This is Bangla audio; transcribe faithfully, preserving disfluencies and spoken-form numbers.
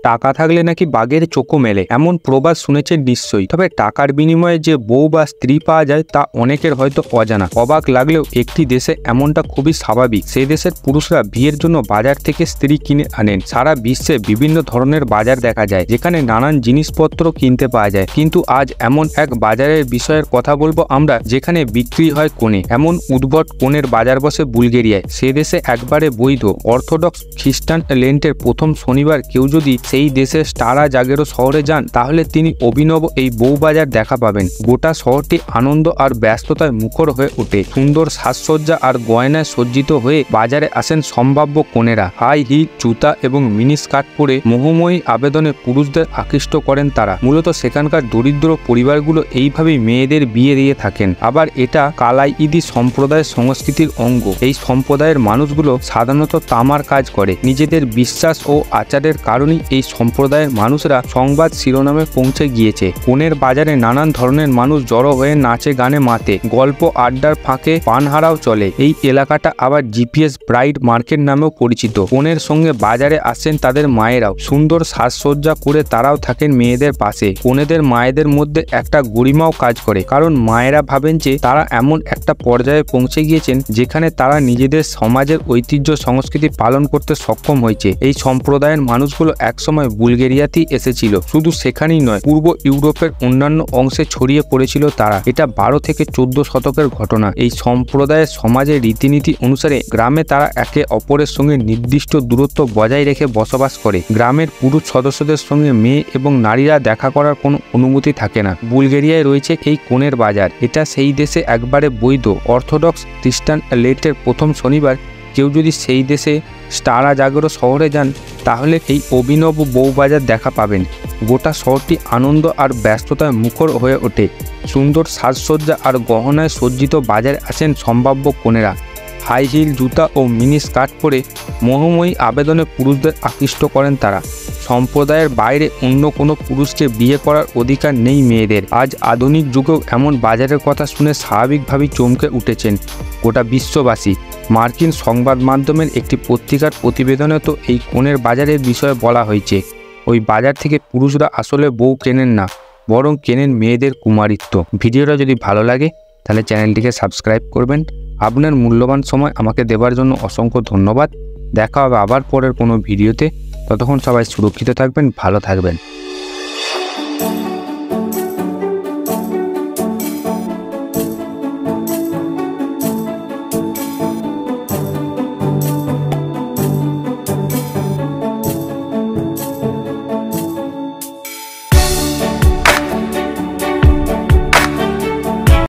টাকা থাকলে নাকি বাঘের চোখও মেলে, এমন প্রবাদ শুনেছেন নিশ্চয়ই। তবে টাকার বিনিময়ে যে বউ বা স্ত্রী পাওয়া যায় তা অনেকের হয়তো অজানা। অবাক লাগলেও একটি দেশে এমনটা খুবই স্বাভাবিক। সেই দেশের পুরুষরা বিয়ের জন্য বাজার থেকে স্ত্রী কিনে আনেন। সারা বিশ্বে বিভিন্ন ধরনের বাজার দেখা যায় যেখানে নানান জিনিসপত্র কিনতে পাওয়া যায়, কিন্তু আজ এমন এক বাজারের বিষয়ের কথা বলবো আমরা যেখানে বিক্রি হয় কনে। এমন উদ্ভট কনের বাজার বসে বুলগেরিয়ায়। সে দেশে একবারে বৈধ অর্থোডক্স খ্রিস্টান লেন্টের প্রথম শনিবার কেউ যদি সেই দেশের স্টারা জাগেরো শহরে যান তাহলে তিনি অভিনব এই বউবাজার দেখা পাবেন। গোটা শহরটি আনন্দ আর ব্যস্ততায় মুখর হয়ে ওঠে। সুন্দর সাজসজ্জা আর গয়নায় সজ্জিত হয়ে বাজারে আসেন সম্ভাব্য কনেরা। হাই হিল, জুতা এবং মিনি স্কার্ট পরে মোহময়ী আবেদনে পুরুষদের আকৃষ্ট করেন তারা। মূলত সেখানকার দরিদ্র পরিবারগুলো এইভাবেই মেয়েদের বিয়ে দিয়ে থাকেন। আবার এটা কালাইদি সম্প্রদায়ের সংস্কৃতির অঙ্গ। এই সম্প্রদায়ের মানুষগুলো সাধারণত তামার কাজ করে। নিজেদের বিশ্বাস ও আচারের কারণেই এই সম্প্রদায়ের মানুষরা সংবাদ শিরোনামে পৌঁছে গিয়েছে। কনের বাজারে নানান ধরনের মানুষ জড়ো হয়ে নাচে গানে মাতে। গল্প আড্ডার ফাঁকে পানহারাও চলে। এই এলাকাটা আবার জিপিএস ব্রাইড মার্কেট নামেও পরিচিত। কনের সঙ্গে বাজারে আসেন তাদের মায়েরাও। সুন্দর সাজসজ্জা করে তারাও থাকেন মেয়েদের পাশে। কনেদের মায়েদের মধ্যে একটা গরিমাও কাজ করে, কারণ মায়েরা ভাবেন যে তারা এমন একটা পর্যায়ে পৌঁছে গিয়েছেন যেখানে তারা নিজেদের সমাজের ঐতিহ্য সংস্কৃতি পালন করতে সক্ষম হয়েছে। এই সম্প্রদায়ের মানুষগুলো একসময় বুলগেরিয়াতেই এসেছিল। শুধু সেখানেই নয়, পূর্ব ইউরোপের অন্যান্য অংশে ছড়িয়ে পড়েছিল তারা। এটা বারো থেকে চোদ্দ শতকের ঘটনা। এই সম্প্রদায়ের সমাজের রীতিনীতি অনুসারে গ্রামে তারা একে অপরের সঙ্গে নির্দিষ্ট দূরত্ব বজায় রেখে বসবাস করে। গ্রামের পুরুষ সদস্যদের সঙ্গে মেয়ে এবং নারীরা দেখা করার কোনো অনুমতি থাকে না। বুলগেরিয়ায় রয়েছে এই কনের বাজার। এটা সেই দেশে একবারে বৈধ অর্থোডক্স খ্রিস্টান লেটের প্রথম শনিবার কেউ যদি সেই দেশে স্টারা জাগেরো শহরে যান তাহলে এই অভিনব বউবাজার দেখা পাবেন। গোটা শহরটি আনন্দ আর ব্যস্ততায় মুখর হয়ে ওঠে। সুন্দর সাজসজ্জা আর গহনায় সজ্জিত বাজারে আসেন সম্ভাব্য কনেরা। হাই হিল, জুতা ও মিনি স্কার্ট পরে মোহময়ী আবেদনে পুরুষদের আকৃষ্ট করেন তারা। সম্প্রদায়ের বাইরে অন্য কোনো পুরুষকে বিয়ে করার অধিকার নেই মেয়েদের। আজ আধুনিক যুগেও এমন বাজারের কথা শুনে স্বাভাবিকভাবেই চমকে উঠেছেন গোটা বিশ্ববাসী। মার্কিন সংবাদ মাধ্যমের একটি পত্রিকার প্রতিবেদনে তো এই কনের বাজারের বিষয়ে বলা হয়েছে। ওই বাজার থেকে পুরুষরা আসলে বউ কেনেন না, বরং কেনেন মেয়েদের কুমারিত্ব। ভিডিওটা যদি ভালো লাগে তাহলে চ্যানেলটিকে সাবস্ক্রাইব করবেন। আপনার মূল্যবান সময় আমাকে দেওয়ার জন্য অসংখ্য ধন্যবাদ। দেখা হবে আবার পরের কোনো ভিডিওতে। ততক্ষণ সবাই সুরক্ষিত থাকবেন, ভালো থাকবেন।